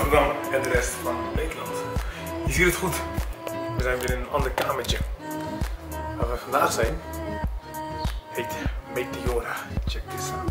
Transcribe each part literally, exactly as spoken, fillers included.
Rotterdam en de rest van Nederland. Je ziet het goed. We zijn weer in een ander kamertje. Waar we vandaag zijn heet Meteora. Check this out.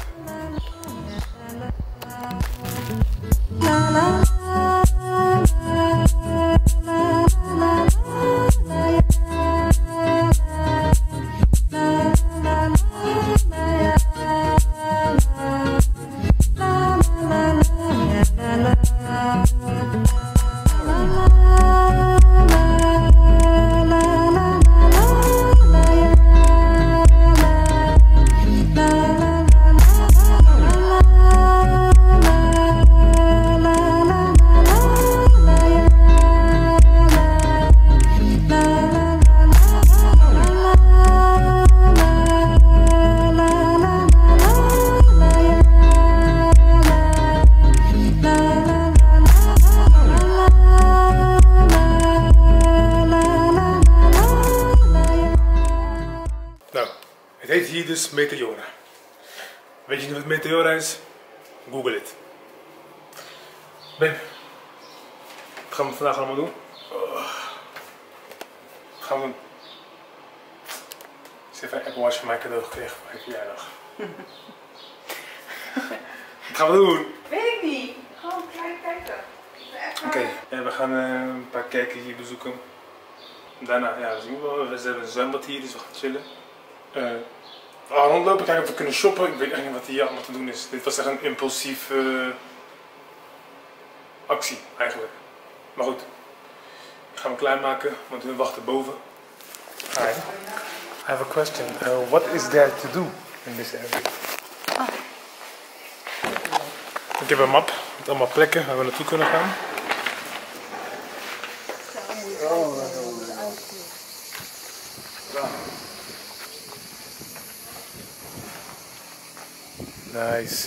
Het heet hier dus Meteora. Weet je niet wat Meteora is? Google het. Ben, wat gaan we vandaag allemaal doen? Oh. Wat gaan we doen? Ik heb even een Apple Watch van mij cadeau gekregen voor mijn verjaardag. Wat gaan we doen? Weet ik niet. Gewoon klein kijken. Oké, okay. Ja, we gaan uh, een paar kerken hier bezoeken. Daarna, ja, we zien wel. We hebben een zwembad hier, dus we gaan chillen. Uh, we gaan rondlopen, kijken of we kunnen shoppen. Ik weet echt niet wat hier allemaal te doen is. Dit was echt een impulsieve uh, actie eigenlijk. Maar goed, ik ga hem klaarmaken, want we wachten boven. Hi. I have a question. Uh, what is there to do in this area? Ah. Ik heb een map met allemaal plekken waar we naartoe kunnen gaan. Oh. Nice.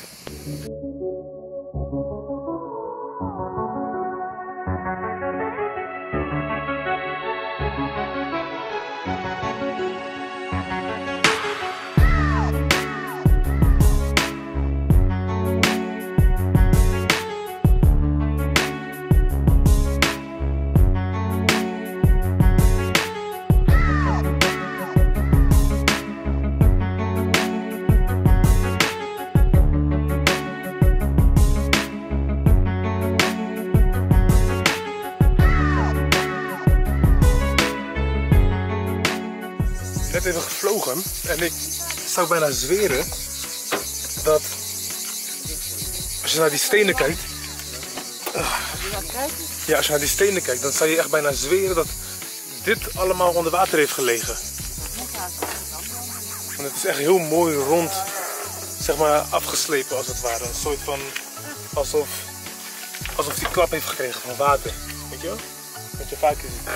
Net even gevlogen en ik zou bijna zweren dat als je naar die stenen kijkt, uh, ja, als je naar die stenen kijkt, dan zou je echt bijna zweren dat dit allemaal onder water heeft gelegen. Want het is echt heel mooi rond, zeg maar, afgeslepen als het ware. Een soort van, alsof, alsof die klap heeft gekregen van water, weet je wel? Wat je vaker ziet.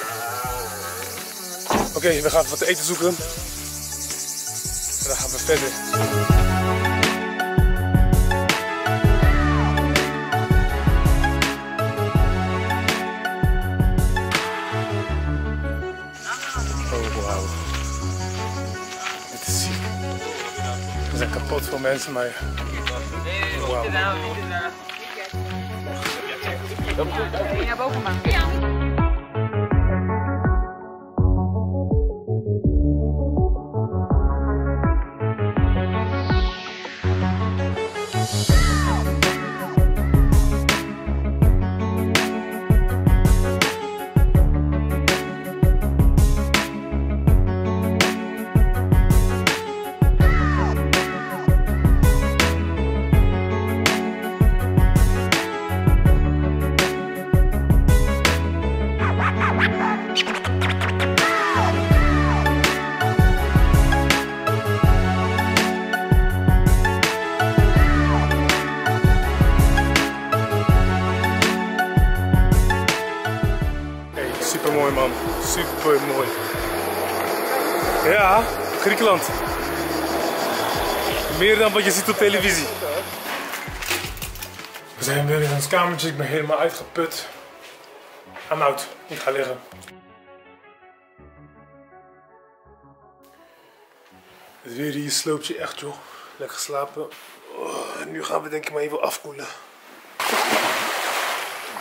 Oké, okay, we gaan wat te eten zoeken en dan gaan we verder. Oh wauw, dit is ziek. We zijn kapot voor mensen, maar wauw. Naar boven maken. Ja. Super mooi man, super mooi. Ja, Griekenland. Meer dan wat je ziet op televisie. We zijn weer in ons kamertje, ik ben helemaal uitgeput. I'm out, ik ga liggen. Het weer hier sloopt je echt joh. Lekker slapen. Oh, nu gaan we denk ik maar even afkoelen.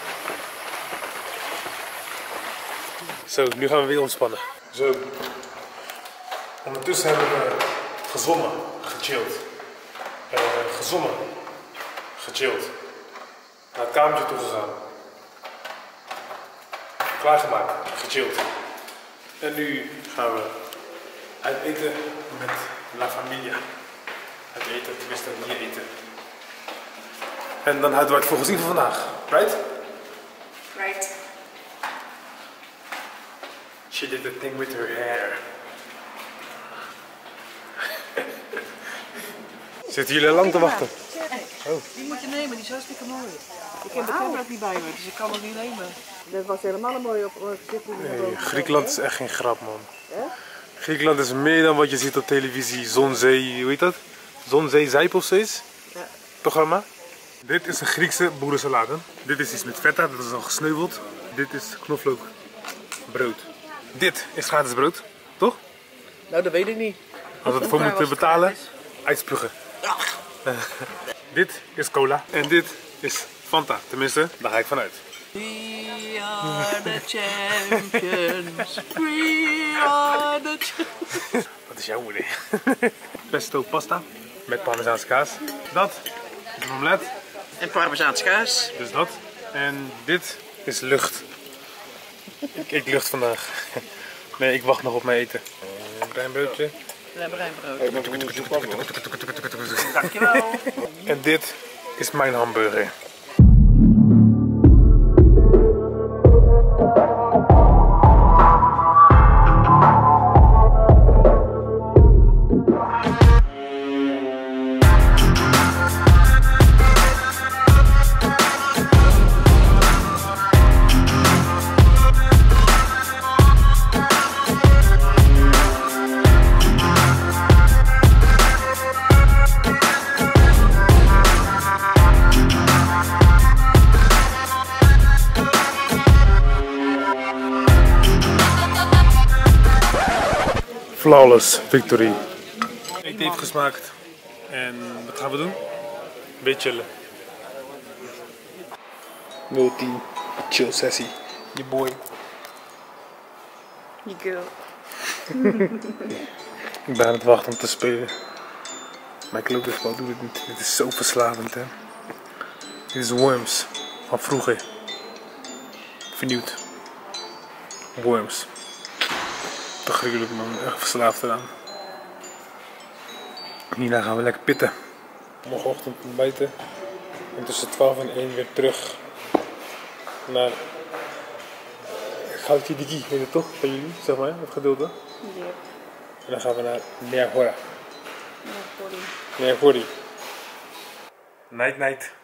Zo, nu gaan we weer ontspannen. Zo. Ondertussen hebben we gezongen, gechilled. Uh, gezongen, gechilled. Naar het kamertje toe gegaan. Klaargemaakt, gechilled. En nu gaan we uit eten met La Familia. Uit eten, tenminste hier eten. En dan houden we het voor gezien van vandaag, right? Right. She did the thing with her hair. Zitten jullie lang te wachten? Oh. Die moet je nemen, die is hartstikke mooi. Ik heb de camera niet bij me, dus ik kan het niet nemen. Dat was helemaal een mooie op. Nee, Griekenland is echt geen grap, man. Eh? Griekenland is meer dan wat je ziet op televisie. Zon, zee, hoe heet dat? Zon, zee, zijp of zoiets? Ja. Programma. Dit is een Griekse boerensalade. Dit is iets met feta, dat is al gesneuveld. Dit is knoflookbrood. Dit is gratis brood, toch? Nou, dat weet ik niet. Als we het voor moeten betalen, uitspugen. Dit is cola en dit is Fanta, tenminste, daar ga ik vanuit. We are the champions, we are the champions. Wat is jouw moeder? Pesto pasta met parmezaanse kaas. Dat is een omelet. En parmezaanse kaas. Dus dat. En dit is lucht. Ik eet lucht vandaag. Nee, ik wacht nog op mijn eten. Een bruin broodje. Een bruin broodje. Dankjewel. En dit is mijn hamburger. Flawless victory. Eten heeft gesmaakt. En wat gaan we doen? Een beetje chillen. nul tien chill sessie. Je boy. Je girl. Ik ben aan het wachten om te spelen. Maar ik loop dus wel, doe dit niet. Dit is zo verslavend, hè. Dit is Worms. Van vroeger. Vernieuwd. Worms. Te gruwelijk, man, echt verslaafd eraan. Hierna gaan we lekker pitten. Morgenochtend ontbijten. En tussen twaalf en één weer terug naar Goudjidiki, weet je toch? Van jullie, zeg maar, het gedeelte. Ja. En dan gaan we naar Neagora. Neagori. Night night.